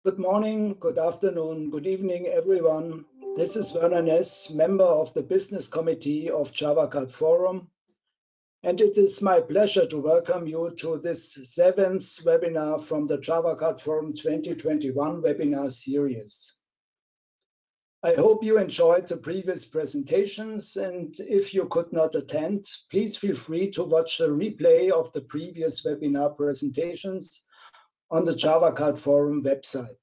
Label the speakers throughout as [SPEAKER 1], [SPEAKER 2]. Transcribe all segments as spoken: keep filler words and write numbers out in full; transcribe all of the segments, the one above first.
[SPEAKER 1] Good morning, good afternoon, good evening, everyone. This is Werner Ness, member of the Business Committee of JavaCard Forum, and it is my pleasure to welcome you to this seventh webinar from the JavaCard Forum twenty twenty-one webinar series. I hope you enjoyed the previous presentations, and if you could not attend, please feel free to watch the replay of the previous webinar presentations on the JavaCard Forum website.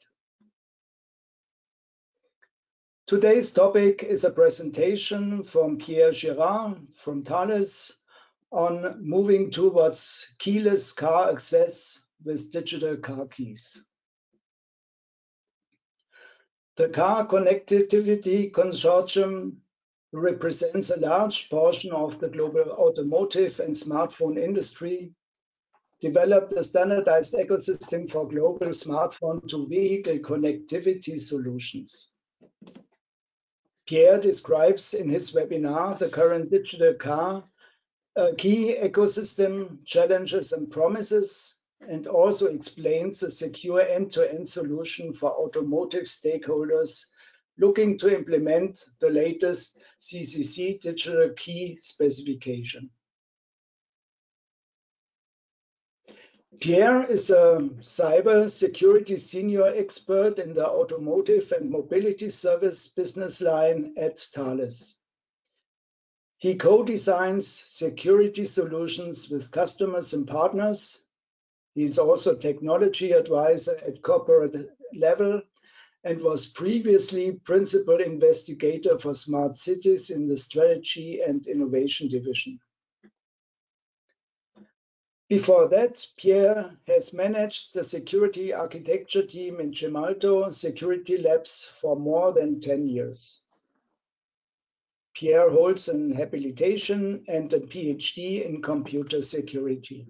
[SPEAKER 1] Today's topic is a presentation from Pierre Girard from Thales on moving towards keyless car access with digital car keys. The Car Connectivity Consortium represents a large portion of the global automotive and smartphone industry, developed a standardized ecosystem for global smartphone-to-vehicle connectivity solutions. Pierre describes in his webinar the current digital car uh, key ecosystem challenges and promises, and also explains a secure end-to-end solution for automotive stakeholders looking to implement the latest C C C digital key specification. Pierre is a cyber security senior expert in the automotive and mobility service business line at Thales. He co-designs security solutions with customers and partners. He's also technology advisor at corporate level and was previously principal investigator for smart cities in the strategy and innovation division. Before that, Pierre has managed the security architecture team in Gemalto Security Labs for more than ten years. Pierre holds an habilitation and a PhD in computer security.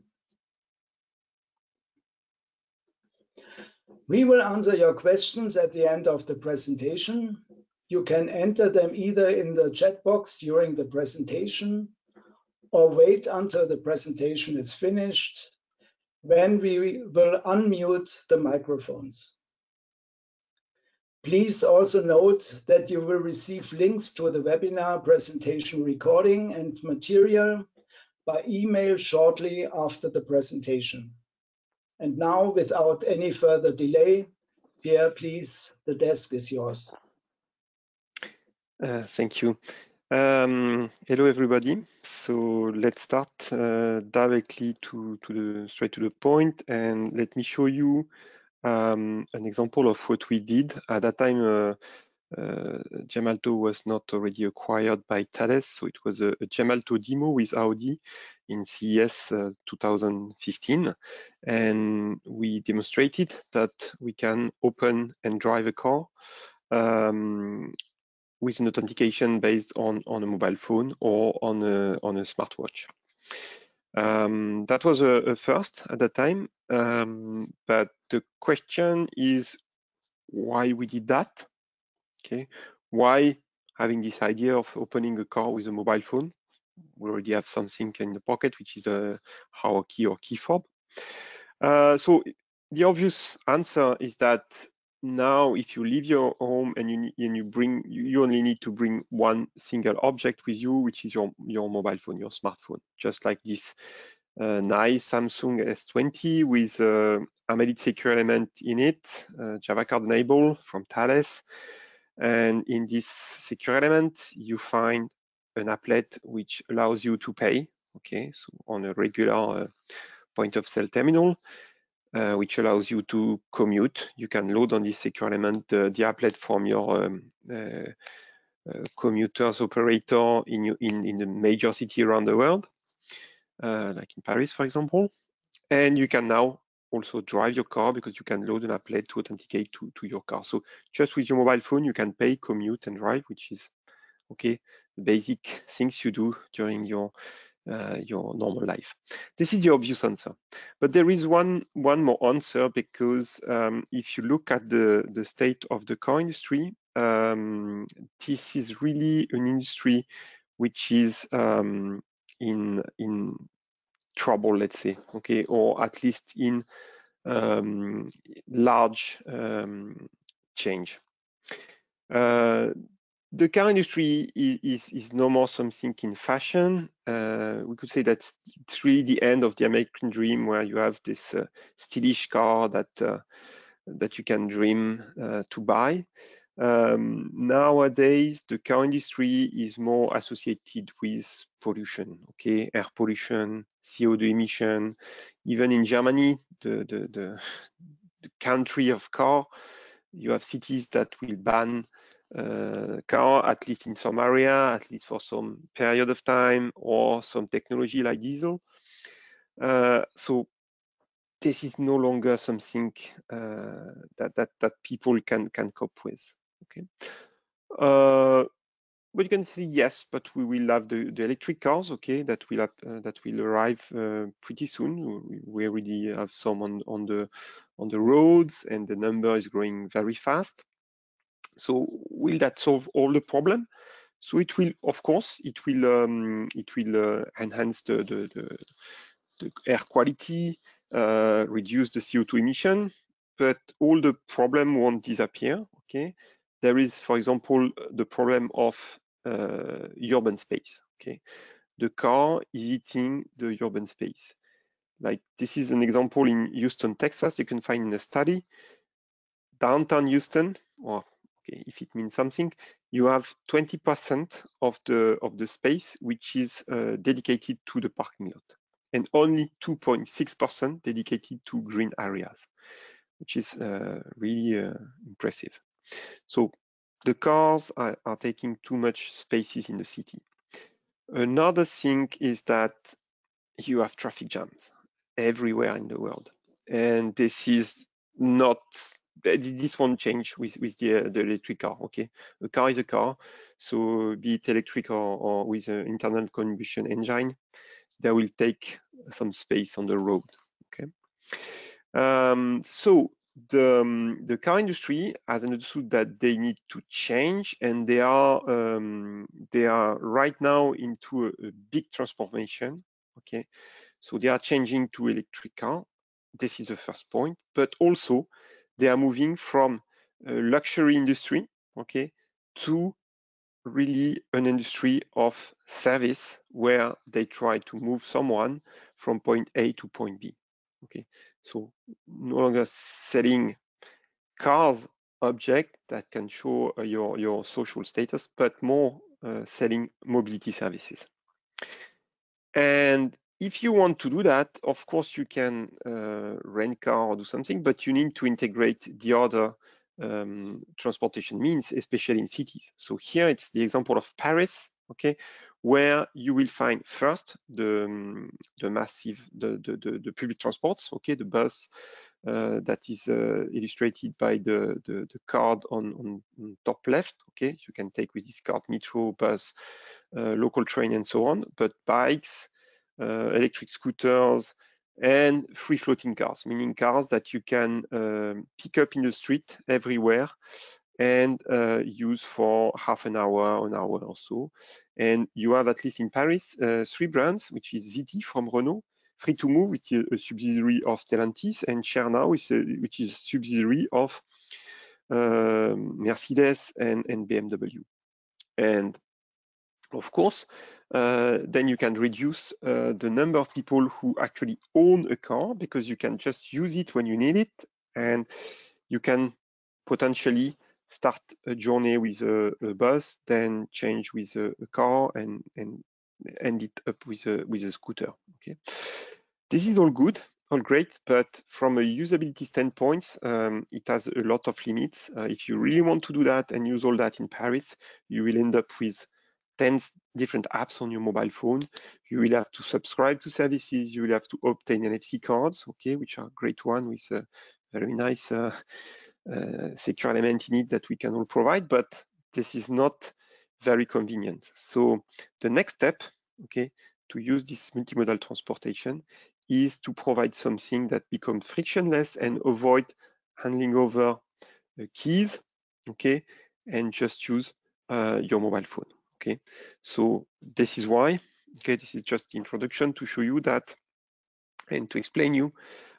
[SPEAKER 1] We will answer your questions at the end of the presentation. You can enter them either in the chat box during the presentation or wait until the presentation is finished, when we will unmute the microphones. Please also note that you will receive links to the webinar presentation recording and material by email shortly after the presentation. And now, without any further delay, Pierre, please, the desk is yours.
[SPEAKER 2] Uh, thank you. Um, hello, everybody. So let's start uh, directly to, to the straight to the point, and let me show you um, an example of what we did at that time. Uh, uh, Gemalto was not already acquired by Thales, so it was a, a Gemalto demo with Audi in C E S uh, two thousand fifteen, and we demonstrated that we can open and drive a car um, with an authentication based on, on a mobile phone or on a, on a smartwatch. Um, that was a, a first at that time, um, but the question is why we did that, okay? Why having this idea of opening a car with a mobile phone? We already have something in the pocket, which is a our key or key fob. Uh, so the obvious answer is that now, if you leave your home and you and you bring, you only need to bring one single object with you, which is your your mobile phone, your smartphone. Just like this uh, nice Samsung S twenty with uh, embedded secure element in it, uh, JavaCard enable from Thales, and in this secure element you find an applet which allows you to pay. Okay, so on a regular uh, point of sale terminal. Uh, which allows you to commute. You can load on this secure element uh, the applet from your um, uh, uh, commuters operator in, you, in, in the major city around the world, uh, like in Paris, for example. And you can now also drive your car because you can load an applet to authenticate to, to your car. So just with your mobile phone, you can pay, commute, and drive, which is, okay, the basic things you do during your Uh, your normal life. This is the obvious answer, but there is one one more answer, because um, if you look at the the state of the car industry, um, this is really an industry which is um, in in trouble, let's say, okay, or at least in um, large um, change. Uh, the car industry is, is, is no more something in fashion. Uh, we could say that it's really the end of the American dream, where you have this uh, stylish car that uh, that you can dream uh, to buy. Um, nowadays, the car industry is more associated with pollution, okay, air pollution, C O two emission. Even in Germany, the, the, the, the country of car, you have cities that will ban uh, car, at least in some area, at least for some period of time, or some technology like diesel. Uh, so this is no longer something uh, that, that that people can can cope with. Okay, uh, but you can say yes, but we will have the, the electric cars. Okay, that will have, uh, that will arrive uh, pretty soon. We, we already have some on on the on the roads, and the number is growing very fast. So will that solve all the problem? So it will, of course, it will um, it will uh, enhance the, the, the, the air quality, uh, reduce the C O two emission, but all the problem won't disappear. Okay, there is, for example, the problem of uh, urban space. Okay, the car is eating the urban space. Like this is an example in Houston, Texas. You can find in a study. Downtown Houston, or okay, if it means something, you have twenty percent of the of the space which is uh, dedicated to the parking lot, and only two point six percent dedicated to green areas, which is uh, really uh, impressive. So the cars are, are taking too much spaces in the city. Another thing is that you have traffic jams everywhere in the world, and this is not this won't change with with the uh, the electric car. Okay, a car is a car, so be it electric or, or with an internal combustion engine, they will take some space on the road. Okay, um, so the um, the car industry has understood that they need to change, and they are um, they are right now into a, a big transformation. Okay, so they are changing to electric car. This is the first point, but also they are moving from a luxury industry, okay, to really an industry of service, where they try to move someone from point A to point B. Okay, so no longer selling cars, object that can show uh, your your social status, but more uh, selling mobility services. And if you want to do that, of course, you can uh, rent car or do something, but you need to integrate the other um, transportation means, especially in cities. So here it's the example of Paris, okay, where you will find first the, um, the massive, the, the, the, the public transports, okay, the bus uh, that is uh, illustrated by the, the, the card on, on, on top left, okay, you can take with this card metro, bus, uh, local train, and so on, but bikes, uh, electric scooters, and free floating cars, meaning cars that you can uh, pick up in the street everywhere and uh, use for half an hour, an hour or so. And you have, at least in Paris, uh, three brands, which is Zity from Renault, Free2move, which is a subsidiary of Stellantis, and ShareNow, which is a, which is a subsidiary of uh, Mercedes and, and B M W. And of course, uh, then you can reduce uh, the number of people who actually own a car, because you can just use it when you need it, and you can potentially start a journey with a, a bus, then change with a, a car, and, and end it up with a, with a scooter. Okay, this is all good, all great, but from a usability standpoint, um, it has a lot of limits. Uh, if you really want to do that and use all that in Paris, you will end up with ten different apps on your mobile phone. You will have to subscribe to services. You will have to obtain N F C cards, okay, which are a great one with a very nice uh, uh, secure element in it that we can all provide, but this is not very convenient. So the next step, okay, to use this multimodal transportation is to provide something that becomes frictionless and avoid handing over uh, keys, okay, and just use uh, your mobile phone. Okay, so this is why, okay, this is just the introduction to show you that and to explain you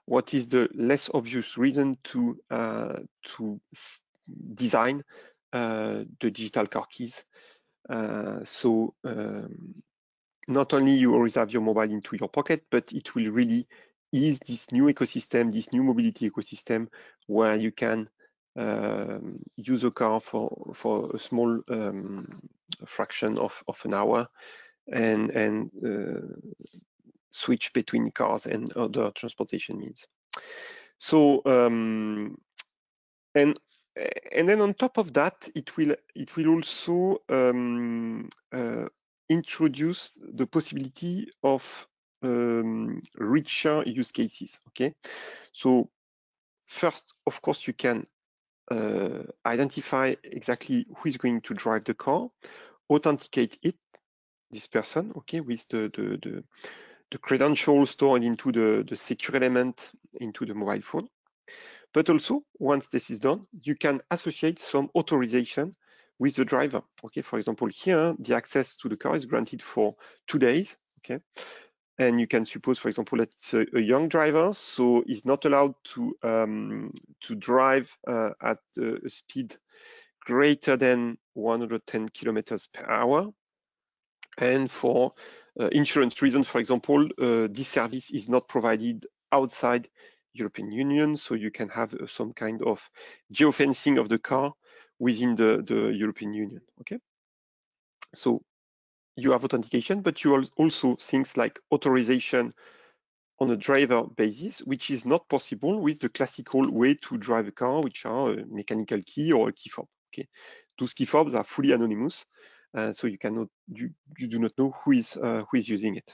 [SPEAKER 2] what is the less obvious reason to uh, to design uh, the digital car keys. Uh, so um, not only you always have your mobile into your pocket, but it will really ease this new ecosystem, this new mobility ecosystem, where you can um, use a car for for a small um, fraction of, of an hour and and uh, switch between cars and other transportation means. So um, and and then on top of that, it will it will also um, uh, introduce the possibility of um, richer use cases. Okay, so first, of course, you can uh, identify exactly who is going to drive the car, authenticate it, this person, okay, with the the, the, the credentials stored into the, the secure element into the mobile phone. But also, once this is done, you can associate some authorization with the driver. Okay, for example, here the access to the car is granted for two days. Okay, and you can suppose, for example, that it's a, a young driver, so he's not allowed to um, to drive uh, at a speed greater than one hundred ten kilometers per hour. And for uh, insurance reasons, for example, uh, this service is not provided outside European Union, so you can have uh, some kind of geofencing of the car within the, the European Union, okay? So you have authentication, but you also things like authorization on a driver basis, which is not possible with the classical way to drive a car, which are a mechanical key or a key fob, okay? Those key fobs are fully anonymous, uh, so you cannot, you, you do not know who is, uh, who is using it.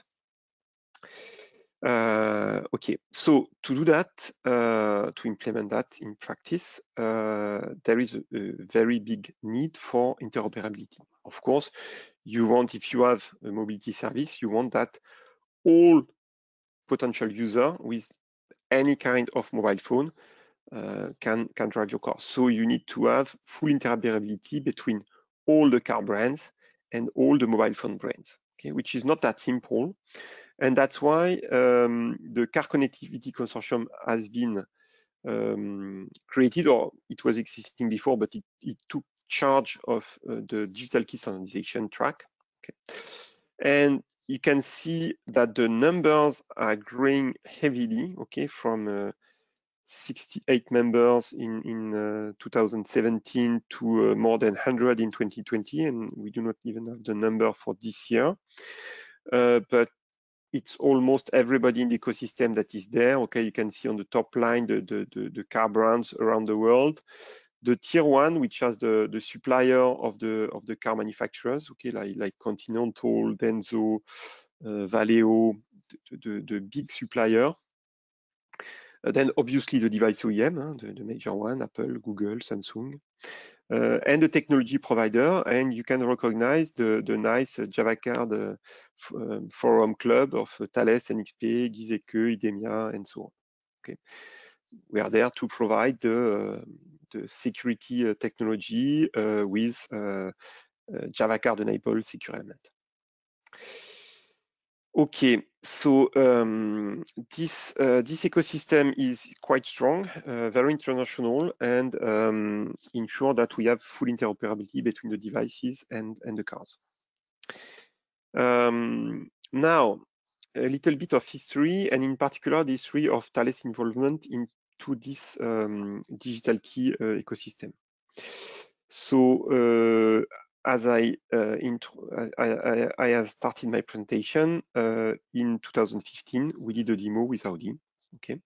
[SPEAKER 2] Uh, okay, so to do that, uh, to implement that in practice, uh, there is a, a very big need for interoperability. Of course, you want, if you have a mobility service, you want that all potential user with any kind of mobile phone uh, can, can drive your car. So you need to have full interoperability between all the car brands and all the mobile phone brands, okay, which is not that simple. And that's why um, the Car Connectivity Consortium has been um, created, or it was existing before, but it, it took charge of uh, the digital key standardization track. Okay. And you can see that the numbers are growing heavily, okay, from uh, sixty-eight members in, in uh, two thousand seventeen to uh, more than one hundred in twenty twenty, and we do not even have the number for this year. Uh, but it's almost everybody in the ecosystem that is there. Okay, you can see on the top line the, the, the, the car brands around the world. The tier one, which has the, the supplier of the of the car manufacturers, okay, like, like Continental, Denso, uh, Valeo, the, the, the big supplier. Uh, then obviously the device O E M, huh, the, the major one, Apple, Google, Samsung. Uh, and the technology provider, and you can recognize the, the nice uh, JavaCard uh, um, forum club of uh, Thales, N X P, Giesecke, IDEMIA, and so on. Okay, we are there to provide the, uh, the security uh, technology uh, with uh, uh, JavaCard-enabled secure element. Okay, so um, this uh, this ecosystem is quite strong, uh, very international, and um, ensure that we have full interoperability between the devices and and the cars. Um, now, a little bit of history, and in particular the history of Thales' involvement into this um, digital key uh, ecosystem. So. Uh, As I, uh, intro, I, I, I have started my presentation uh, in two thousand fifteen, we did a demo with Audi, okay?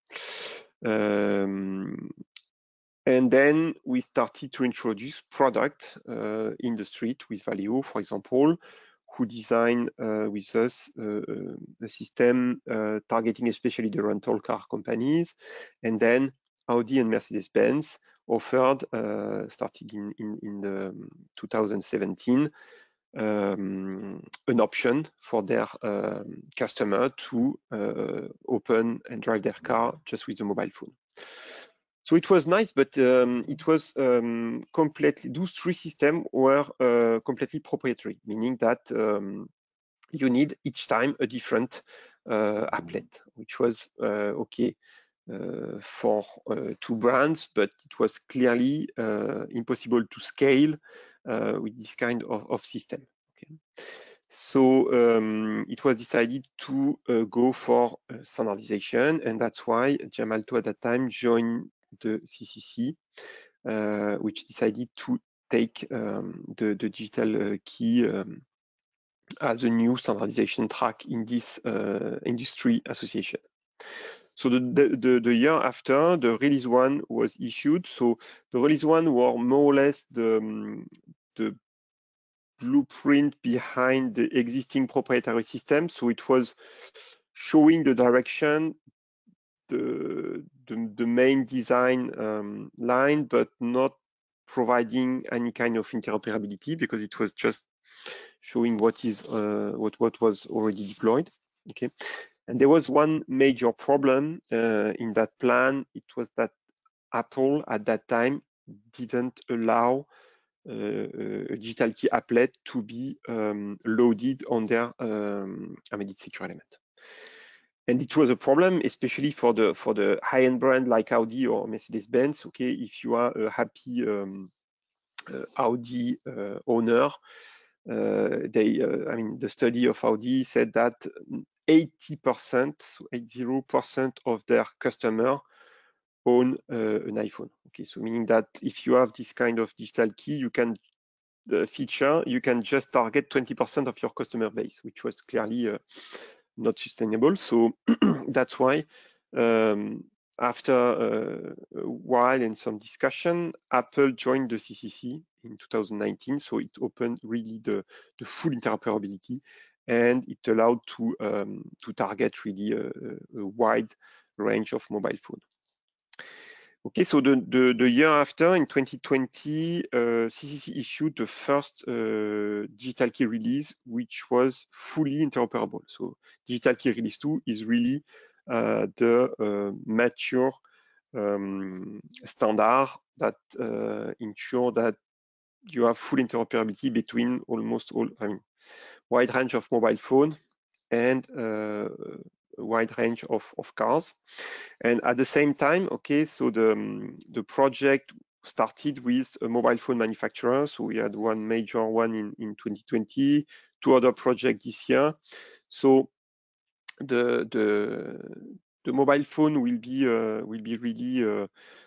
[SPEAKER 2] Um, and then we started to introduce product uh, in the street with Valeo, for example, who designed uh, with us uh, a system uh, targeting especially the rental car companies, and then Audi and Mercedes-Benz offered, uh, starting in, in, in the two thousand seventeen, um, an option for their uh, customer to uh, open and drive their car just with a mobile phone. So it was nice, but um, it was um, completely, those three systems were uh, completely proprietary, meaning that um, you need each time a different uh, applet, which was uh, okay. uh, for uh, two brands, but it was clearly uh, impossible to scale uh, with this kind of, of system. Okay. So um, it was decided to uh, go for uh, standardization, and that's why Gemalto at that time joined the C C C, uh, which decided to take um, the, the digital uh, key um, as a new standardization track in this uh, industry association. So the, the, the, the year after, the release one was issued. So the release one were more or less the, um, the blueprint behind the existing proprietary system. So it was showing the direction, the, the, the main design um, line, but not providing any kind of interoperability because it was just showing what is uh, what what was already deployed. Okay, and there was one major problem uh, in that plan. It was that Apple at that time didn't allow uh, a digital key applet to be um, loaded on their um, embedded secure element. And it was a problem, especially for the for the high-end brand like Audi or Mercedes-Benz. Okay, if you are a happy um, uh, Audi uh, owner, uh, they, uh, I mean, the study of Audi said that eighty percent, so eighty percent of their customer own uh, an iPhone. Okay, so meaning that if you have this kind of digital key, you can the feature, you can just target twenty percent of your customer base, which was clearly uh, not sustainable. So that's why um, after uh, a while and some discussion, Apple joined the C C C in two thousand nineteen. So it opened really the, the full interoperability, and it allowed to um, to target really a, a wide range of mobile phone. Okay, so the, the, the year after, in twenty twenty, uh, C C C issued the first uh, digital key release, which was fully interoperable. So digital key release two is really uh, the uh, mature um, standard that uh, ensure that you have full interoperability between almost all, I mean, wide range of mobile phone and uh, a wide range of, of cars. And at the same time, okay, so the, um, the project started with a mobile phone manufacturer. So we had one major one in, in twenty twenty, two other projects this year. So the, the, the mobile phone will be, uh, will be really uh,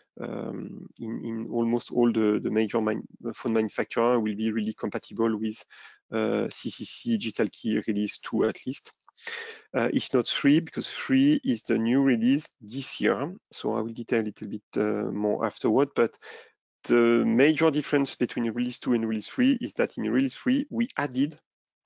[SPEAKER 2] um, in, in almost all the, the major man phone manufacturer will be really compatible with uh, C C C Digital Key Release two at least. Uh, if not three, because three is the new release this year. So I will detail a little bit uh, more afterward, but the major difference between release two and release three is that in release three, we added,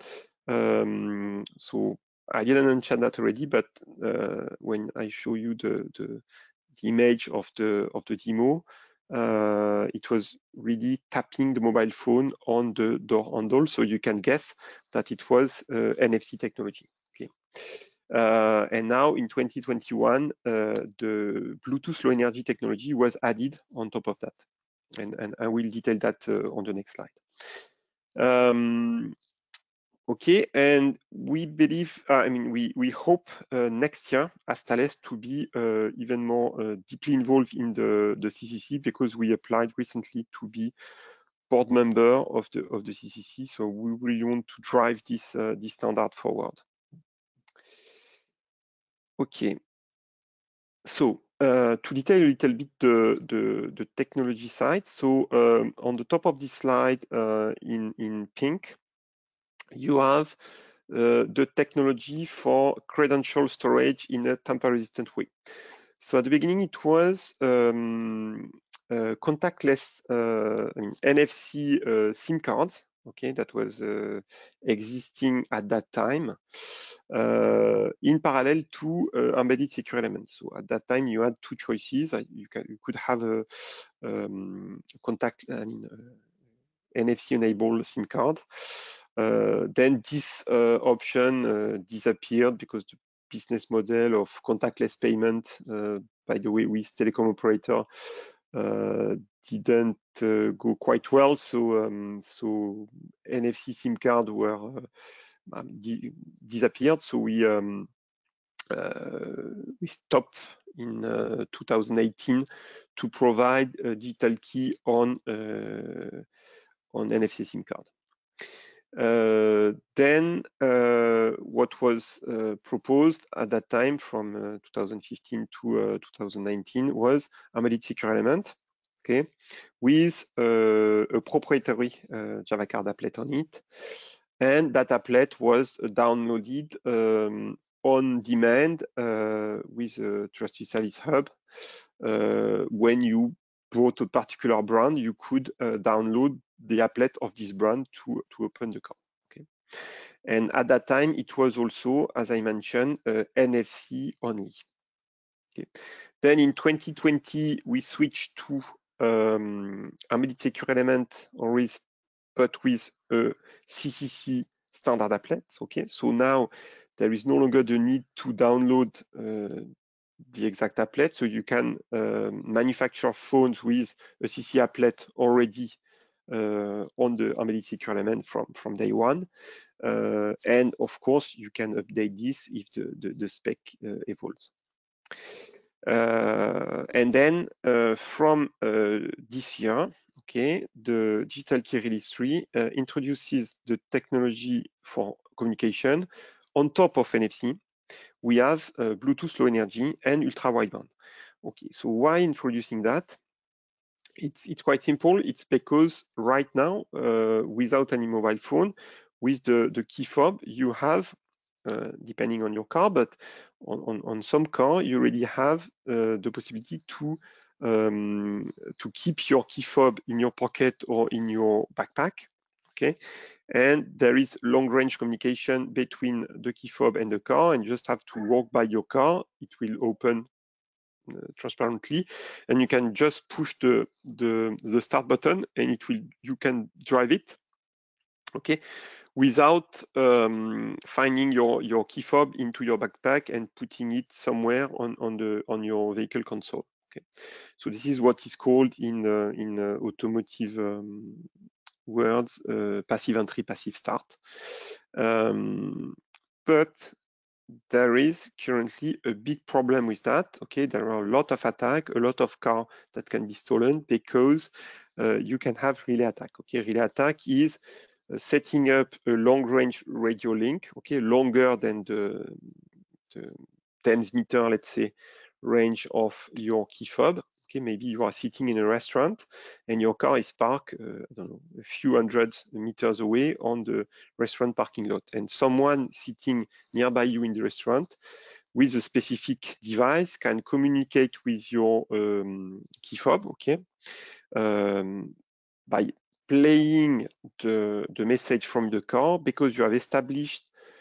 [SPEAKER 2] um, so I didn't mention that already, but uh, when I show you the, the, the image of the, of the demo, uh, it was really tapping the mobile phone on the door handle. So you can guess that it was uh, N F C technology. Okay. Uh, and now in twenty twenty-one, uh, the Bluetooth Low Energy technology was added on top of that. And, and I will detail that uh, on the next slide. Um, okay, and we believe, uh, I mean, we, we hope uh, next year as Thales to be uh, even more uh, deeply involved in the, the C C C because we applied recently to be board member of the, of the C C C. So we really want to drive this, uh, this standard forward. Okay, so uh, to detail a little bit the, the, the technology side. So um, on the top of this slide uh, in, in pink, you have uh, the technology for credential storage in a tamper-resistant way. So at the beginning, it was um, uh, contactless uh, I mean, N F C uh, SIM cards, okay, that was uh, existing at that time. Uh, in parallel to uh, embedded secure elements. So at that time, you had two choices. You, can, you could have a um, contact, I mean, uh, N F C-enabled SIM card. Uh, then this uh, option uh, disappeared because the business model of contactless payment, uh, by the way, with telecom operator, uh, didn't uh, go quite well. So, um, so N F C SIM card were uh, Um, di disappeared. So we um, uh, we stopped in uh, two thousand eighteen to provide a digital key on uh, on N F C SIM card. Uh, then uh, what was uh, proposed at that time from uh, two thousand fifteen to uh, two thousand nineteen was Embedded Secure Element, okay, with uh, a proprietary uh, Java card applet on it, and that applet was downloaded um, on demand uh, with a Trusted Service Hub. Uh, when you bought a particular brand, you could uh, download the applet of this brand to, to open the card. Okay. And at that time, it was also, as I mentioned, uh, N F C only. Okay. Then in twenty twenty, we switched to um, Embedded Secure Element, always, but with a C C C standard applet. Okay, so now there is no longer the need to download uh, the exact applet, so you can uh, manufacture phones with a C C C applet already uh, on the Embedded Secure Element from, from day one. Uh, and of course, you can update this if the, the, the spec uh, evolves. Uh, and then uh, from uh, this year, okay, the Digital Key Release three uh, introduces the technology for communication on top of N F C. We have uh, Bluetooth Low Energy and ultra wideband. Okay, so why introducing that? It's it's quite simple. It's because right now, uh, without any mobile phone, with the the key fob, you have, uh, depending on your car, but on on, on some car, you already have uh, the possibility to um, to keep your key fob in your pocket or in your backpack. Okay. And there is long-range communication between the key fob and the car, and you just have to walk by your car. It will open uh, transparently, and you can just push the, the the start button, and it will you can drive it. Okay, without um, finding your your key fob into your backpack and putting it somewhere on on the on your vehicle console. Okay, so this is what is called in uh, in uh, automotive um, words, uh, passive entry, passive start. Um, but there is currently a big problem with that. Okay, there are a lot of attacks, a lot of cars that can be stolen because uh, you can have relay attack. Okay, relay attack is uh, setting up a long-range radio link. Okay, longer than the, the ten meter, let's say, range of your key fob. Okay, maybe you are sitting in a restaurant and your car is parked, uh, I don't know, a few hundred meters away on the restaurant parking lot, and someone sitting nearby you in the restaurant with a specific device can communicate with your um, key fob, okay, um, by playing the, the message from the car, because you have established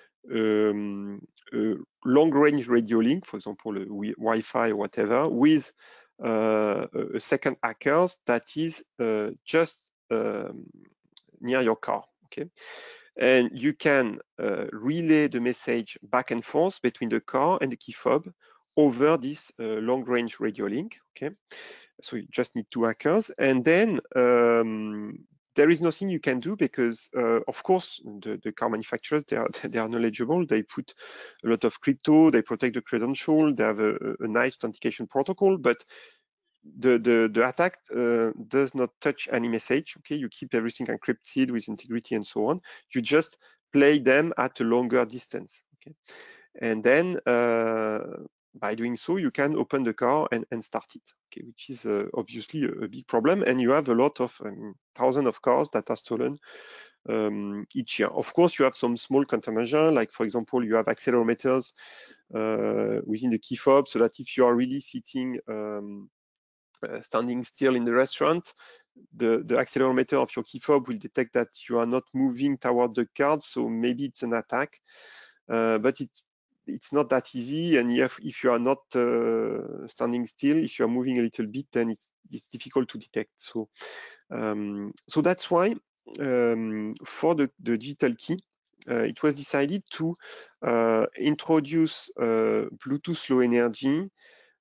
[SPEAKER 2] um, a long-range radio link, for example, a Wi-Fi or whatever, with uh, a second hacker that is uh, just um, near your car, okay? And you can uh, relay the message back and forth between the car and the key fob over this uh, long-range radio link, okay? So you just need two hackers, and then um, there is nothing you can do because, uh, of course, the, the car manufacturers, they are, they are knowledgeable. They put a lot of crypto, they protect the credential, they have a, a nice authentication protocol, but the, the, the attack uh, does not touch any message, okay? You keep everything encrypted with integrity and so on. You just play them at a longer distance, okay? And then, uh, by doing so, you can open the car and, and start it, okay, which is uh, obviously a, a big problem. And you have a lot of um, thousands of cars that are stolen um, each year. Of course, you have some small countermeasure, like for example, you have accelerometers uh, within the key fob, so that if you are really sitting, um, uh, standing still in the restaurant, the, the accelerometer of your key fob will detect that you are not moving toward the card, so maybe it's an attack, uh, but it's it's not that easy, and if, if you are not uh, standing still, if you are moving a little bit, then it's, it's difficult to detect. So, um, so that's why um, for the, the digital key, uh, it was decided to uh, introduce uh, Bluetooth Low Energy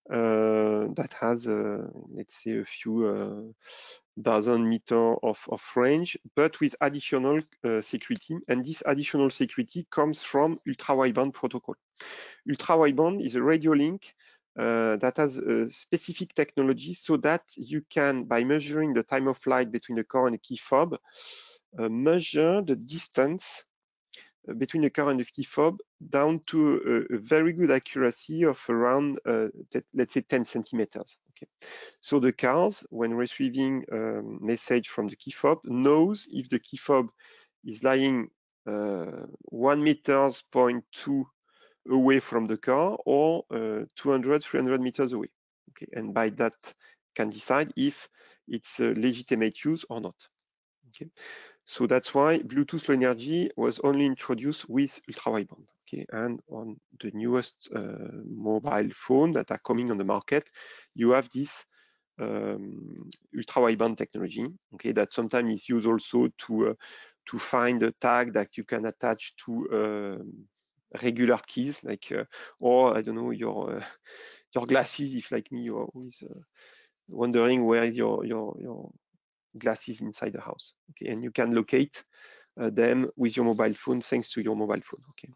[SPEAKER 2] uh, that has, uh, let's say, a few uh, dozen meter of, of range, but with additional uh, security. And this additional security comes from ultra-wideband protocol. Ultra-wideband is a radio link uh, that has a specific technology so that you can, by measuring the time of flight between the car and the key fob, uh, measure the distance between the car and the key fob down to a, a very good accuracy of around, uh, let's say, ten centimeters. Okay. So the cars, when receiving a message from the key fob, knows if the key fob is lying uh, one meters point two away from the car or uh, two hundred, three hundred meters away. Okay. And by that can decide if it's a legitimate use or not. Okay. So that's why Bluetooth Low Energy was only introduced with ultra-wideband. Okay, and on the newest uh, mobile phone that are coming on the market, you have this um, ultra-wideband technology. Okay, that sometimes is used also to uh, to find a tag that you can attach to uh, regular keys, like uh, or I don't know your uh, your glasses. If like me, you're always uh, wondering where is your your your glasses inside the house. Okay, and you can locate uh, them with your mobile phone thanks to your mobile phone. Okay.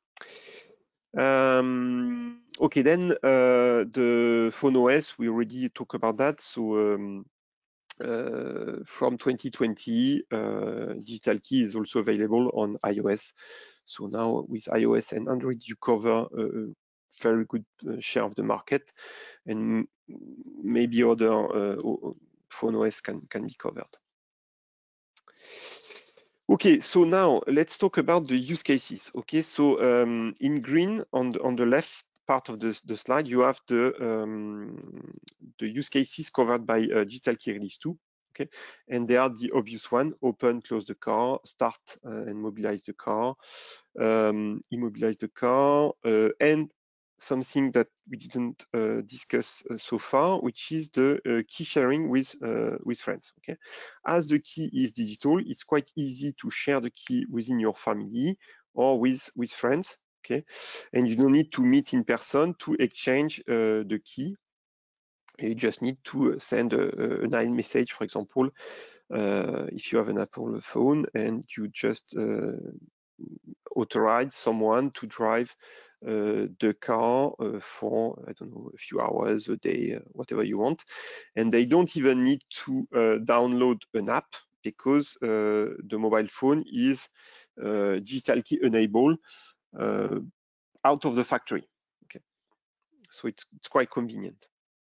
[SPEAKER 2] Um, okay, then uh, the phone O S, we already talked about that. So um, uh, from twenty twenty, uh, Digital Key is also available on iOS. So now with iOS and Android, you cover a, a very good uh, share of the market, and maybe other uh, phone O S can, can be covered. Okay, so now let's talk about the use cases. Okay, so um, in green on the, on the left part of the, the slide, you have the um, the use cases covered by uh, Digital Key Release two. Okay, and they are the obvious one: open, close the car, start uh, and mobilize the car, um, immobilize the car, uh, and something that we didn't uh, discuss uh, so far, which is the uh, key sharing with uh, with friends. Okay, as the key is digital, it's quite easy to share the key within your family or with with friends. Okay, and you don't need to meet in person to exchange uh, the key. You just need to send a, an iMessage, for example, uh, if you have an Apple phone, and you just uh, authorize someone to drive uh, the car uh, for, I don't know, a few hours, a day, uh, whatever you want. And they don't even need to uh, download an app because uh, the mobile phone is uh, digital key enabled uh, out of the factory. Okay, so it's, it's quite convenient.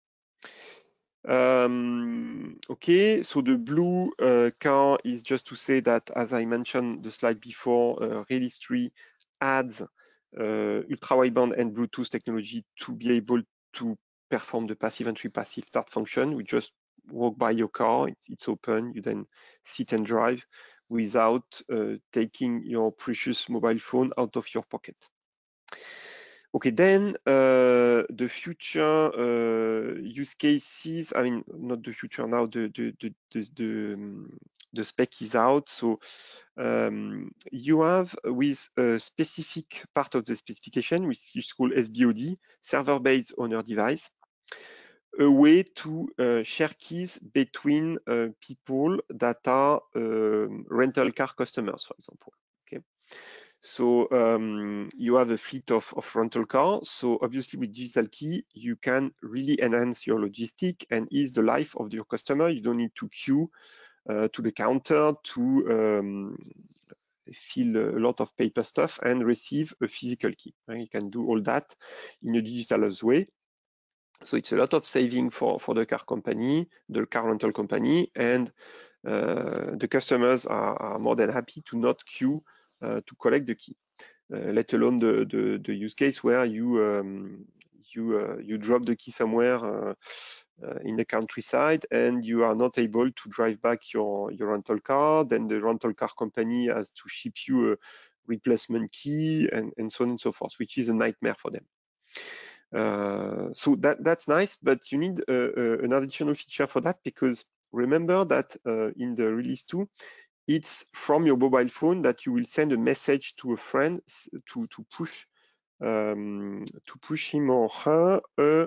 [SPEAKER 2] Um, okay, so the blue uh, car is just to say that, as I mentioned the slide before, uh, Release three adds uh, ultra-wideband and Bluetooth technology to be able to perform the passive entry, passive start function. We just walk by your car, it's, it's open, you then sit and drive without uh, taking your precious mobile phone out of your pocket. Okay, then uh, the future uh, use cases, I mean, not the future now, the, the, the, the, the, um, the spec is out. So um, you have with a specific part of the specification, which is called S B O D, server-based owner device, a way to uh, share keys between uh, people that are um, rental car customers, for example. Okay. So um, you have a fleet of, of rental cars. So obviously with Digital Key, you can really enhance your logistic and ease the life of your customer. You don't need to queue uh, to the counter to um, fill a lot of paper stuff and receive a physical key. Right? You can do all that in a digital way. So it's a lot of saving for, for the car company, the car rental company, and uh, the customers are, are more than happy to not queue uh, to collect the key. Uh, let alone the, the, the use case where you um, you uh, you drop the key somewhere uh, uh, in the countryside and you are not able to drive back your your rental car. Then the rental car company has to ship you a replacement key and and so on and so forth, which is a nightmare for them. Uh, so that that's nice, but you need uh, uh, an additional feature for that, because remember that uh, in the release two, it's from your mobile phone that you will send a message to a friend to to push um, to push him or her a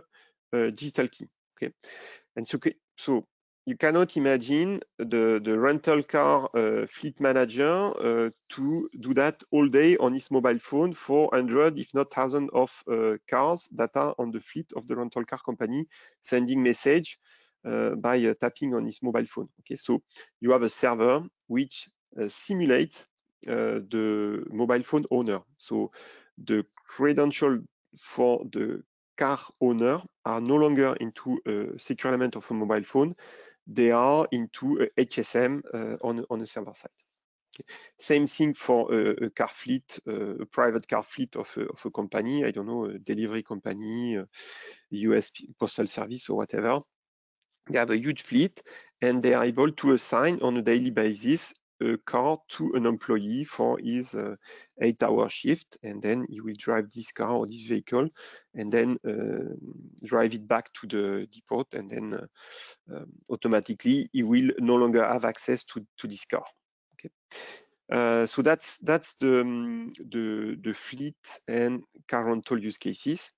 [SPEAKER 2] uh, digital key. Okay, and so so you cannot imagine the the rental car uh, fleet manager uh, to do that all day on his mobile phone for hundred, if not thousands, of uh, cars that are on the fleet of the rental car company, sending message uh, by uh, tapping on his mobile phone. Okay, so you have a server which uh, simulates uh, the mobile phone owner. So the credential for the car owner are no longer into a secure element of a mobile phone. They are into a H S M uh, on, on a server side. Okay. Same thing for a, a car fleet, uh, a private car fleet of a, of a company, I don't know, a delivery company, a U S postal service or whatever. They have a huge fleet and they are able to assign on a daily basis a car to an employee for his uh, eight hour shift, and then he will drive this car or this vehicle and then uh, drive it back to the depot, and then uh, um, automatically he will no longer have access to, to this car. Okay. Uh, so that's that's the, um, the the fleet and car rental use cases.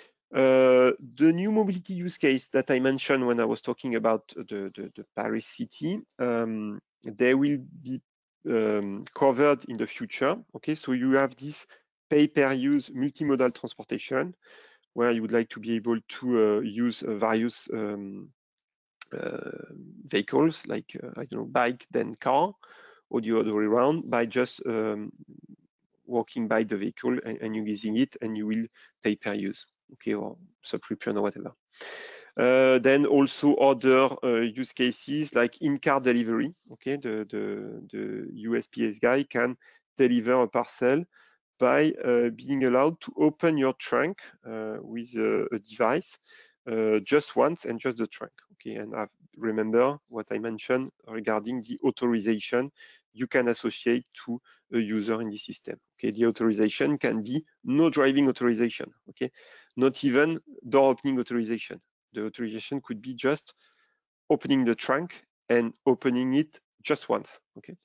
[SPEAKER 2] Uh, the new mobility use case that I mentioned when I was talking about the, the, the Paris city, um, they will be um, covered in the future. Okay, so you have this pay-per-use multimodal transportation, where you would like to be able to uh, use uh, various um, uh, vehicles, like uh, I don't know, bike then car, or the other way around, by just um, walking by the vehicle and, and you using it, and you will pay per use, okay, or subscription or whatever. Uh, then also other uh, use cases like in-car delivery. Okay, the, the, the U S P S guy can deliver a parcel by uh, being allowed to open your trunk uh, with a, a device uh, just once and just the trunk. Okay, and I've, remember what I mentioned regarding the authorization you can associate to a user in the system. Okay, the authorization can be no driving authorization. Okay, not even door opening authorization. The authorization could be just opening the trunk and opening it just once. Okay.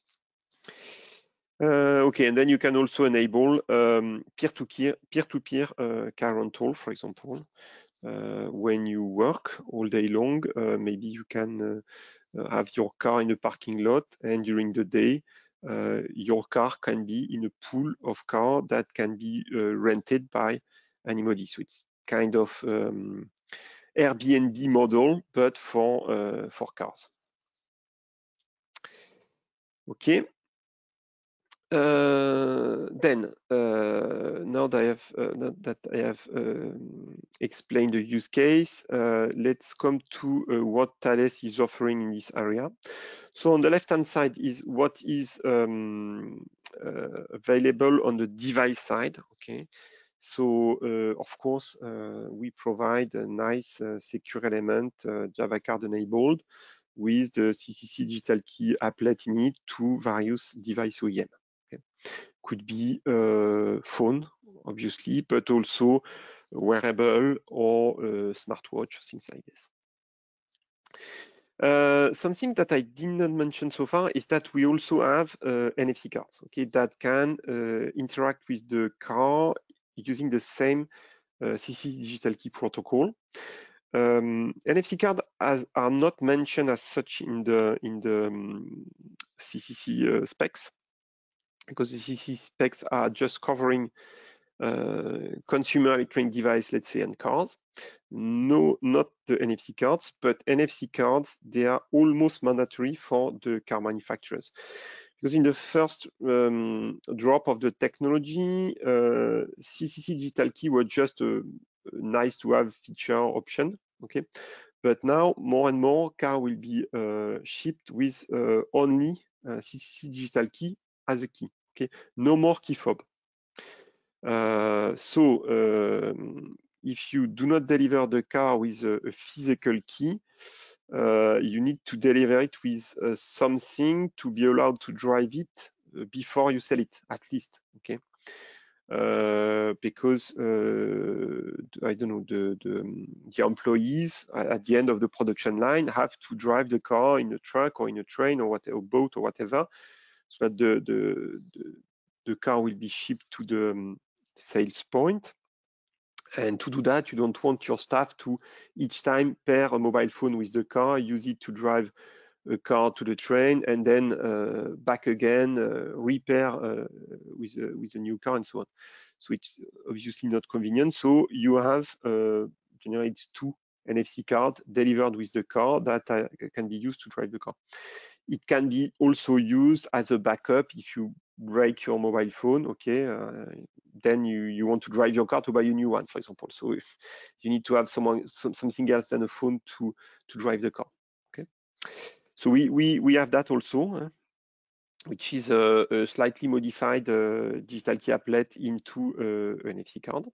[SPEAKER 2] Uh, okay, and then you can also enable um, peer-to-peer peer-to-peer uh, car rental, for example. Uh, when you work all day long, uh, maybe you can uh, have your car in a parking lot, and during the day, uh, your car can be in a pool of car that can be uh, rented by anybody. So it's kind of um, Airbnb model, but for uh, for cars. Okay. Uh, then, uh, now that I have, uh, that I have um, explained the use case, uh, let's come to uh, what Thales is offering in this area. So on the left-hand side is what is um, uh, available on the device side. Okay, so uh, of course uh, we provide a nice uh, secure element, uh, Java card enabled, with the C C C digital key applet in it to various device O E M. Okay. Could be uh, phone, obviously, but also wearable or uh, smartwatch, things like this. Uh, something that I did not mention so far is that we also have uh, N F C cards, okay, that can uh, interact with the car using the same uh, C C C digital key protocol. Um, N F C cards as, are not mentioned as such in the in the um, C C C uh, specs, because the C C C specs are just covering uh, consumer electronic device, let's say, and cars. No, not the N F C cards, but N F C cards, they are almost mandatory for the car manufacturers. Because in the first um, drop of the technology, uh, C C C digital key was just a, a nice to have feature option, okay? But now more and more car will be uh, shipped with uh, only uh, C C C digital key as a key, okay? No more key fob. Uh, so um, if you do not deliver the car with a, a physical key, uh, you need to deliver it with uh, something to be allowed to drive it uh, before you sell it, at least, okay? Uh, because uh, I don't know, the, the, the employees at the end of the production line have to drive the car in a truck or in a train or whatever, boat or whatever, so that the, the, the, the car will be shipped to the um, sales point. And to do that, you don't want your staff to each time pair a mobile phone with the car, use it to drive a car to the train, and then uh, back again, uh, repair uh, with, a, with a new car and so on. So it's obviously not convenient. So you have uh, generates two N F C cards delivered with the car that uh, can be used to drive the car. It can be also used as a backup if you break your mobile phone, okay, uh, then you, you want to drive your car to buy a new one, for example. So if you need to have someone, some, something else than a phone to, to drive the car, okay. So we, we, we have that also, uh, which is a, a slightly modified uh, digital key applet into uh, an N F C card.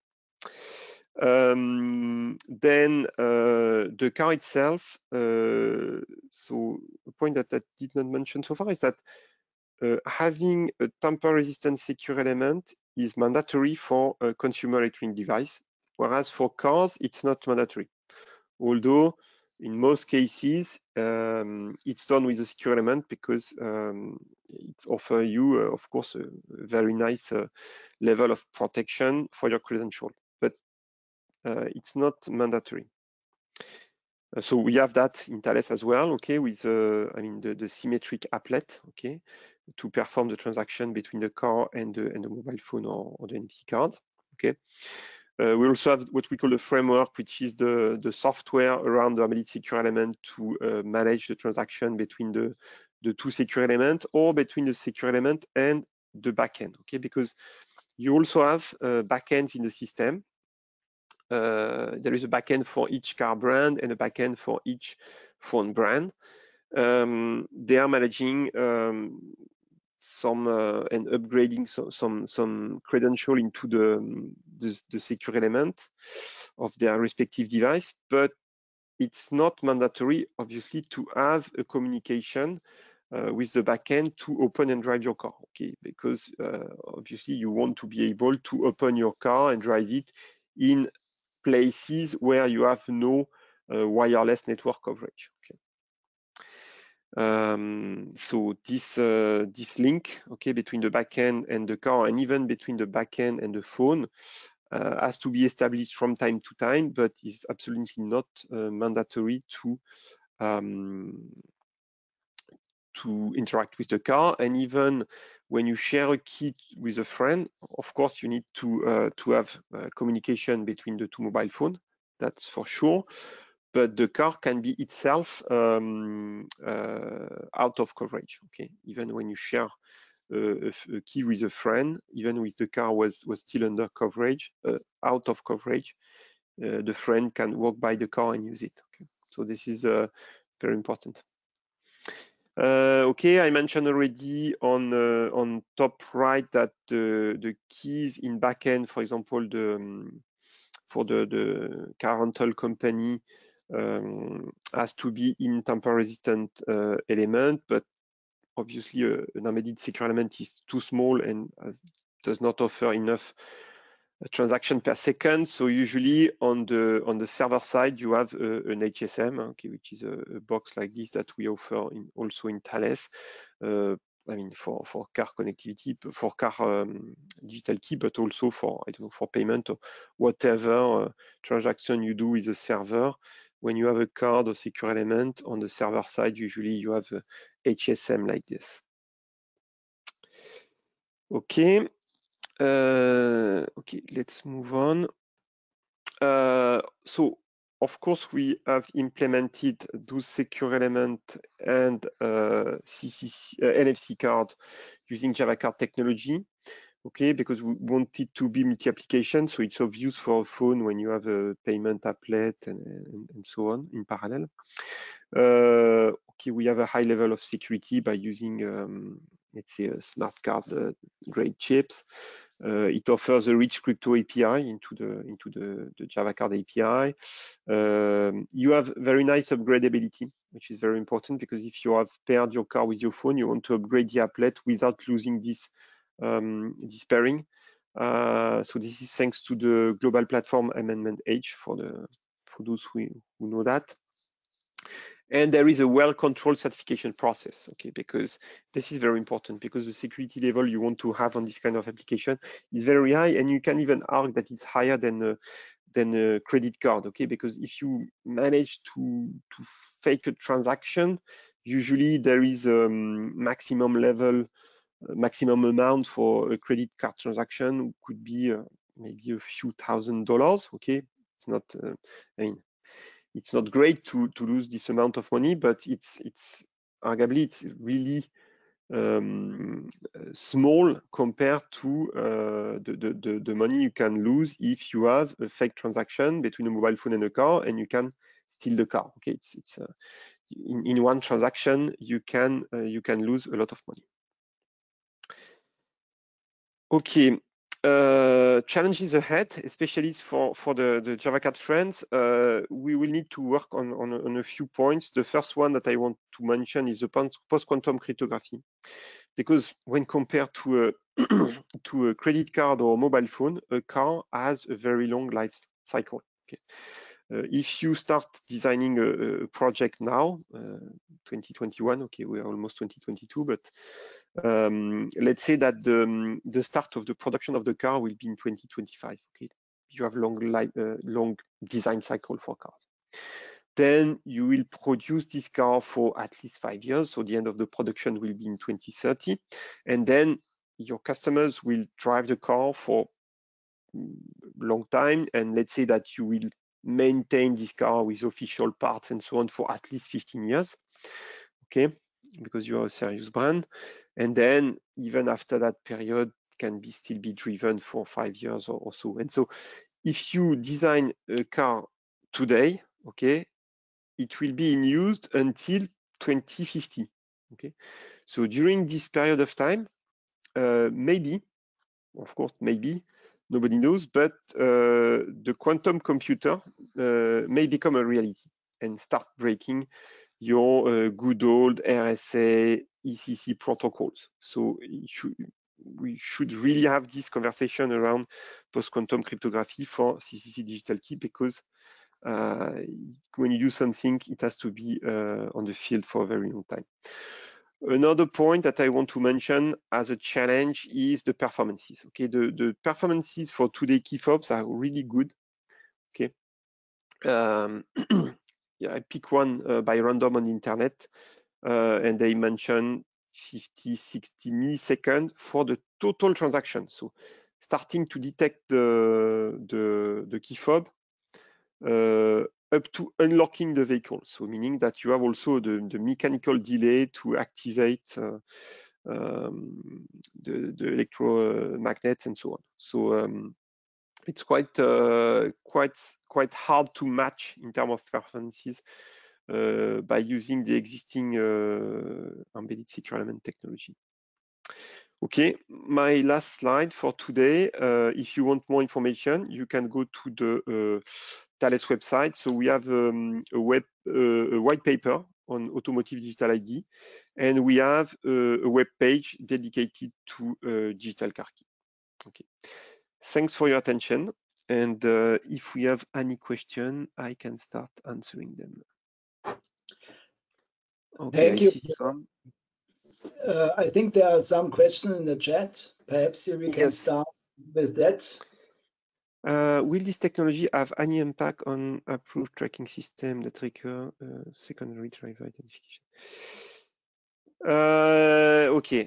[SPEAKER 2] Um, then uh, the car itself, uh, so a point that I did not mention so far is that uh, having a tamper-resistant secure element is mandatory for a consumer electronic device, whereas for cars, it's not mandatory. Although in most cases, um, it's done with a secure element because um, it offers you, uh, of course, a, a very nice uh, level of protection for your credential, but uh, it's not mandatory. Uh, so we have that in Thales as well, okay, with uh, I mean the, the symmetric applet, okay, to perform the transaction between the car and the, and the mobile phone or, or the N F C card, okay. Uh, we also have what we call the framework, which is the, the software around the embedded secure element to uh, manage the transaction between the, the two secure elements or between the secure element and the backend, okay? Because you also have uh, backends in the system. Uh, there is a backend for each car brand and a backend for each phone brand. Um, they are managing um, some uh, and upgrading so, some some credential into the, the the secure element of their respective device, but it's not mandatory, obviously, to have a communication uh, with the backend to open and drive your car, okay? Because uh, obviously you want to be able to open your car and drive it in places where you have no uh, wireless network coverage, okay? Um, so this uh, this link, okay, between the backend and the car, and even between the backend and the phone, uh, has to be established from time to time, but is absolutely not uh, mandatory to um, to interact with the car. And even when you share a key with a friend, of course, you need to uh, to have uh, communication between the two mobile phones. That's for sure. But the car can be itself um, uh, out of coverage, okay? Even when you share uh, a, a key with a friend, even with the car was, was still under coverage, uh, out of coverage, uh, the friend can walk by the car and use it, okay? So this is uh, very important. Uh, okay, I mentioned already on uh, on top right that the, the keys in backend, for example, the um, for the, the car rental company, Um, has to be in tamper-resistant uh, element, but obviously uh, an embedded secure element is too small and has, does not offer enough uh, transaction per second. So usually on the on the server side, you have uh, an H S M, okay, which is a, a box like this that we offer in, also in Thales. Uh, I mean, for for car connectivity, for car um, digital key, but also for I don't know for payment or whatever uh, transaction you do with the server. When you have a card or secure element on the server side, usually you have a H S M like this. Okay, uh, okay, let's move on. Uh, so, of course, we have implemented those secure element and uh, C C C, uh, N F C card using Java card technology. Okay, because we want it to be multi-application, so it's of use for a phone when you have a payment applet and, and, and so on in parallel. Uh, okay, we have a high level of security by using, um, let's say, a smart card uh, grade chips. Uh, it offers a rich crypto A P I into the into the, the Java card A P I. Um, you have very nice upgradability, which is very important because if you have paired your car with your phone, you want to upgrade the applet without losing this um, this pairing. Uh, so this is thanks to the Global Platform Amendment H for the for those who, who know that. And there is a well-controlled certification process, okay, because this is very important because the security level you want to have on this kind of application is very high, and you can even argue that it's higher than uh, than a credit card, okay? Because if you manage to, to fake a transaction, usually there is a um, maximum level, uh, maximum amount for a credit card transaction could be uh, maybe a few thousand dollars, okay? It's not, uh, I mean, it's not great to, to lose this amount of money, but it's, it's arguably, it's really um, small compared to uh, the, the, the, the money you can lose if you have a fake transaction between a mobile phone and a car and you can steal the car. Okay, it's, it's uh, in, in one transaction you can uh, you can lose a lot of money. Okay, uh, challenges ahead, especially for for the the JavaCat friends. Uh, we will need to work on, on on a few points. The first one that I want to mention is the post-quantum cryptography, because when compared to a to a credit card or mobile phone, a car has a very long life cycle. Okay. Uh, if you start designing a, a project now, uh, twenty twenty-one, okay, we are almost twenty twenty-two, but um, let's say that the, the start of the production of the car will be in twenty twenty-five. Okay, you have long life, uh, long design cycle for cars. Then you will produce this car for at least five years. So the end of the production will be in twenty thirty. And then your customers will drive the car for a long time. And let's say that you will maintain this car with official parts and so on for at least fifteen years. Okay, because you are a serious brand. And then even after that period, can be still be driven for five years or, or so. And so if you design a car today, okay, it will be in use until twenty fifty. Okay, so during this period of time, uh, maybe, of course, maybe nobody knows, but uh, the quantum computer uh, may become a reality and start breaking your uh, good old R S A, E C C protocols. So should, we should really have this conversation around post-quantum cryptography for C C C Digital Key, because uh, when you do something, it has to be uh, on the field for a very long time. Another point that I want to mention as a challenge is the performances. Okay, the, the performances for today key fobs are really good. Okay, um, yeah, I pick one uh, by random on the internet, uh, and they mention fifty, sixty milliseconds for the total transaction. So starting to detect the the, the key fob uh, up to unlocking the vehicle. So meaning that you have also the, the mechanical delay to activate uh, um, the, the electromagnets and so on. So um, it's quite uh, quite quite hard to match in terms of performances uh, by using the existing uh, embedded secure element technology. Okay, my last slide for today. Uh, if you want more information, you can go to the uh, Thales website. So we have um, a web uh, a white paper on automotive digital I D, and we have uh, a web page dedicated to uh, digital car key. Okay, thanks for your attention. And uh, if we have any question, I can start answering them. Okay,
[SPEAKER 1] Thank
[SPEAKER 2] I
[SPEAKER 1] you.
[SPEAKER 2] see some.
[SPEAKER 1] Uh, I think there are some questions in the chat. Perhaps we can
[SPEAKER 2] Yes.
[SPEAKER 1] start with that.
[SPEAKER 2] Uh, will this technology have any impact on approved tracking system that require uh, secondary driver identification? Uh, okay.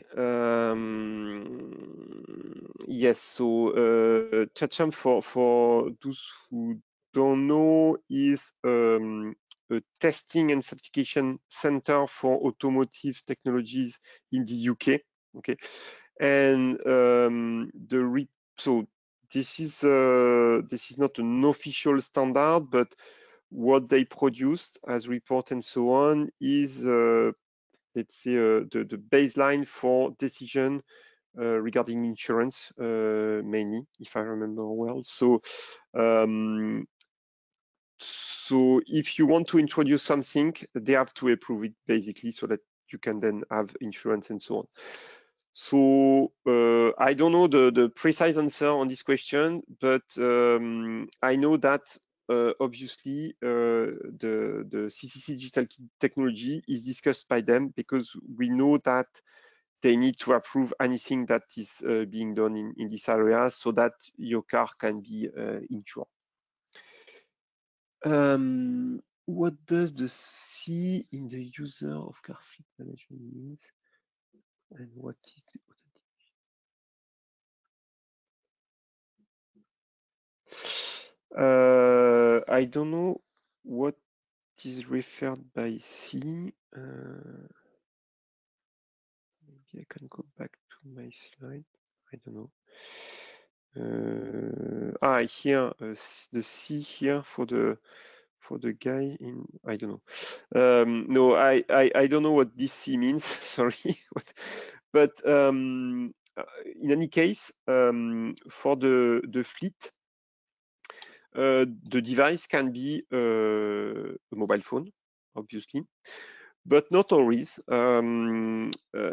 [SPEAKER 2] Um, yes. So uh, ChatChamp, for for those who don't know, is um, a testing and certification center for automotive technologies in the U K. Okay, and um, the re so this is uh, this is not an official standard, but what they produced as report and so on is uh, let's say uh, the, the baseline for decision uh, regarding insurance, uh, mainly, if I remember well. So um, so if you want to introduce something, they have to approve it basically, so that you can then have insurance and so on. So uh, I don't know the, the precise answer on this question, but um, I know that uh, obviously uh, the, the C C C digital technology is discussed by them, because we know that they need to approve anything that is uh, being done in, in this area, so that your car can be uh, insured. Um, what does the C in the user of car fleet management means? And what is the authentication? Uh, I don't know what is referred by C. Uh, maybe I can go back to my slide. I don't know. Uh, ah, here uh, the C here for the for the guy in I don't know. Um, no, I, I I don't know what this C means. Sorry, but um, in any case, um, for the the fleet, uh, the device can be uh, a mobile phone, obviously, but not always, um,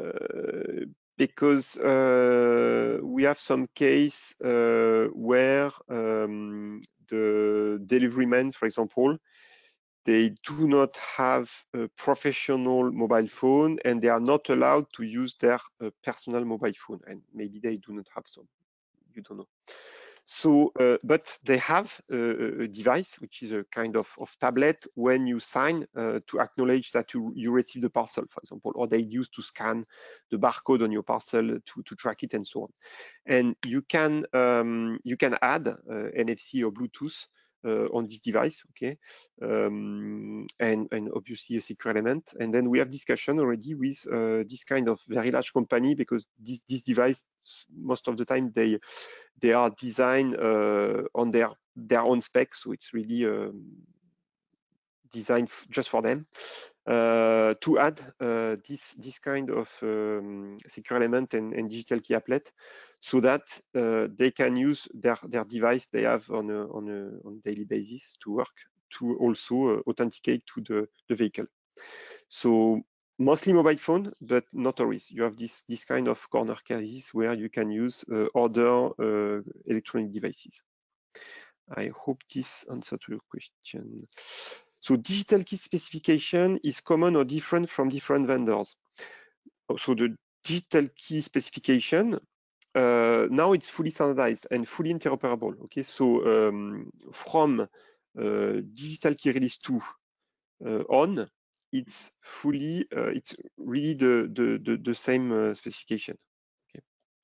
[SPEAKER 2] uh, because uh, we have some case uh, where um, the delivery man, for example, they do not have a professional mobile phone and they are not allowed to use their uh, personal mobile phone, and maybe they do not have some, you don't know. So, uh, but they have a, a device, which is a kind of, of tablet when you sign uh, to acknowledge that you, you receive the parcel, for example, or they use to scan the barcode on your parcel to, to track it and so on. And you can, um, you can add uh, N F C or Bluetooth uh, on this device, okay, um, and, and obviously a secure element. And then we have discussion already with uh, this kind of very large company, because this, this device, most of the time, they they are designed uh, on their their own specs, so it's really um, designed just for them. Uh, to add uh, this this kind of um, secure element and, and digital key applet, so that uh, they can use their their device they have on a on a on daily basis to work to also uh, authenticate to the the vehicle. So mostly mobile phone, but not always. You have this this kind of corner cases where you can use uh, other uh, electronic devices. I hope this answered to your question. So digital key specification is common or different from different vendors. So the digital key specification, uh, now it's fully standardized and fully interoperable. Okay, so um, from uh, digital key release two uh, on, it's fully, uh, it's really the the the, the same uh, specification. Okay.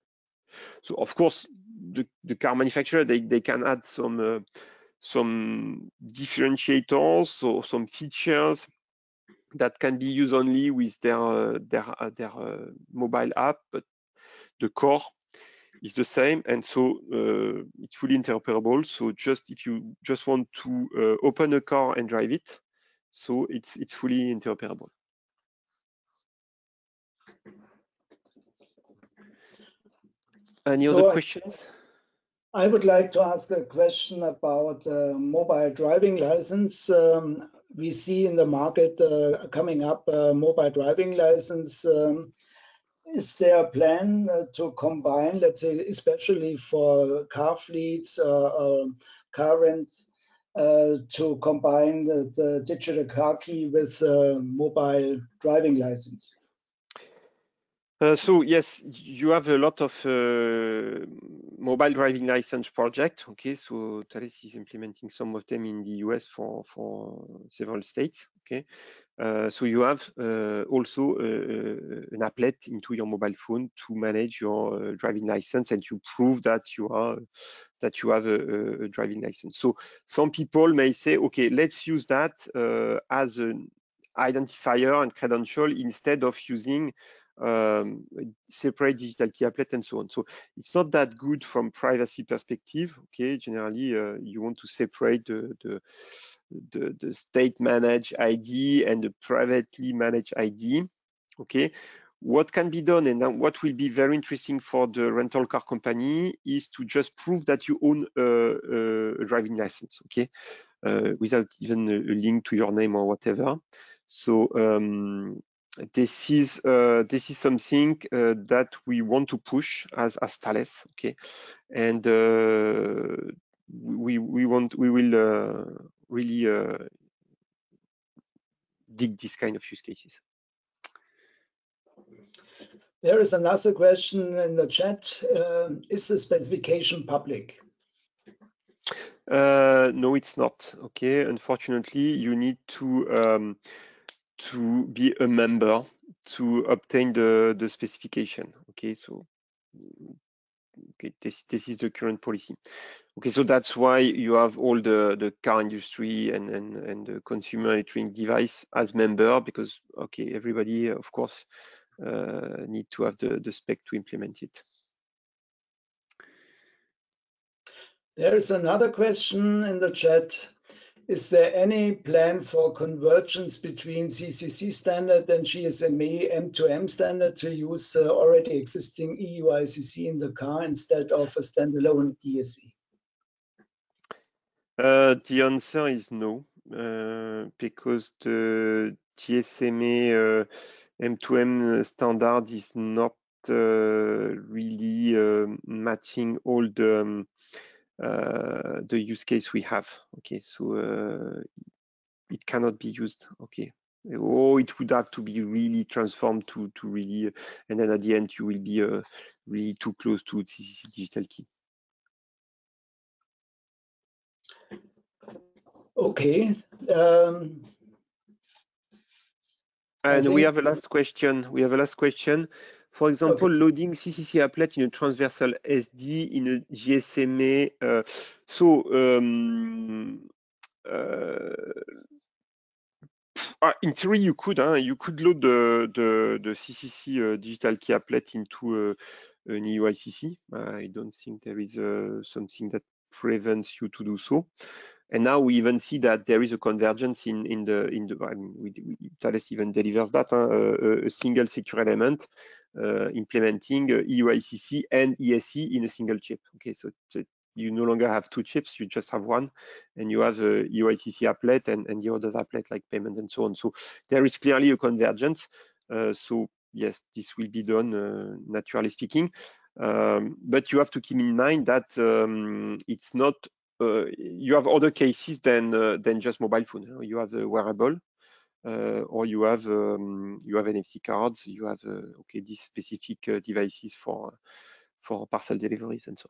[SPEAKER 2] So of course, the, the car manufacturer they they can add some uh, some differentiators or some features that can be used only with their uh, their uh, their uh, mobile app, but the core is the same, and so uh, it's fully interoperable. So just if you just want to uh, open a car and drive it, so it's it's fully interoperable. Any
[SPEAKER 1] so
[SPEAKER 2] other questions?
[SPEAKER 1] I would like to ask a question about uh, mobile driving license. Um, we see in the market uh, coming up a mobile driving license. Um, is there a plan uh, to combine, let's say, especially for car fleets or uh, car rent, uh, to combine the, the digital car key with uh, mobile driving license?
[SPEAKER 2] Uh, so yes, you have a lot of uh, mobile driving license projects. Okay, so Thales is implementing some of them in the U S for for several states. Okay, uh, so you have uh, also uh, an applet into your mobile phone to manage your uh, driving license and to prove that you are that you have a, a driving license. So some people may say, okay, let's use that uh, as an identifier and credential instead of using Um, separate digital key applet and so on. So it's not that good from privacy perspective. Okay, generally uh, you want to separate the, the the the state managed I D and the privately managed I D. Okay, what can be done, and what will be very interesting for the rental car company, is to just prove that you own a, a driving license. Okay, uh, without even a, a link to your name or whatever. So um, this is uh, this is something uh, that we want to push as as Thales, okay, and uh, we we want we will uh, really uh, dig this kind of use cases.
[SPEAKER 1] There is another question in the chat. Uh, is the specification public?
[SPEAKER 2] Uh, no, it's not. Okay, unfortunately, you need to um, to be a member to obtain the the specification. Okay, so okay, this this is the current policy. Okay, so that's why you have all the the car industry and and and the consumer electronic device as member, because okay, everybody of course uh, need to have the the spec to implement it.
[SPEAKER 1] There is another question in the chat. Is there any plan for convergence between C C C standard and G S M A M two M standard to use uh, already existing E U I C C in the car instead of a standalone E S E?
[SPEAKER 2] Uh, the answer is no, uh, because the G S M A uh, M two M standard is not uh, really uh, matching all the um, uh, the use case we have. Okay, so uh, it cannot be used. Okay, or it would have to be really transformed to to really, and then at the end you will be uh, really too close to C C C digital key.
[SPEAKER 1] Okay. Um,
[SPEAKER 2] and
[SPEAKER 1] think...
[SPEAKER 2] we have a last question. We have a last question. For example, okay. Loading C C C applet in a transversal S D in a G S M A. Uh, so, um, uh, in theory, you could. Huh? You could load the the, the C C C uh, digital key applet into uh, an E U I C C. I don't think there is uh, something that prevents you to do so. And now we even see that there is a convergence in in the in the. I mean, we, we, Thales even delivers that huh? a, a single secure element uh, implementing uh, E U I C C and E S E in a single chip. Okay, so you no longer have two chips, you just have one, and you have a E U I C C applet and and the other applet like payment and so on. So there is clearly a convergence. Uh, so yes, this will be done uh, naturally speaking. Um, but you have to keep in mind that um, it's not. Uh, you have other cases than uh, than just mobile phone. You have a wearable, uh, or you have um, you have N F C cards. You have uh, okay these specific uh, devices for for parcel deliveries and so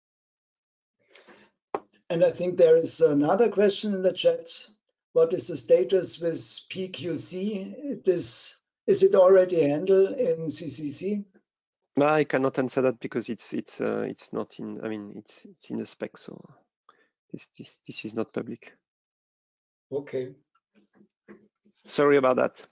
[SPEAKER 2] on.
[SPEAKER 1] And I think there is another question in the chat. What is the status with P Q C? It is is it already handled in C C C?
[SPEAKER 2] No, I cannot answer that because it's it's uh, it's not in. I mean, it's it's in the spec, so this this this is not public.
[SPEAKER 1] Okay.
[SPEAKER 2] Sorry about that.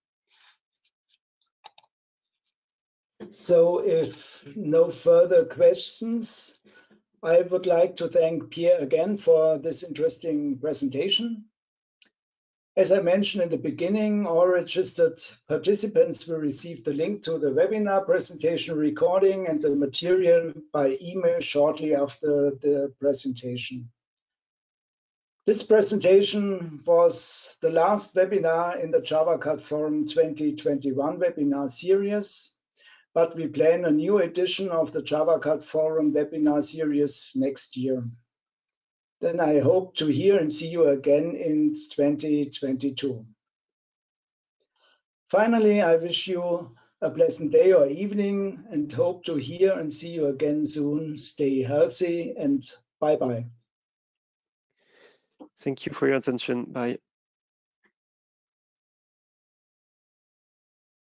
[SPEAKER 1] So, if no further questions, I would like to thank Pierre again for this interesting presentation. As I mentioned in the beginning, all registered participants will receive the link to the webinar presentation recording and the material by email shortly after the presentation. This presentation was the last webinar in the JavaCAD Forum twenty twenty-one webinar series, but we plan a new edition of the JavaCAD Forum webinar series next year. Then I hope to hear and see you again in twenty twenty-two. Finally, I wish you a pleasant day or evening and hope to hear and see you again soon. Stay healthy and bye-bye.
[SPEAKER 2] Thank you for your attention. Bye.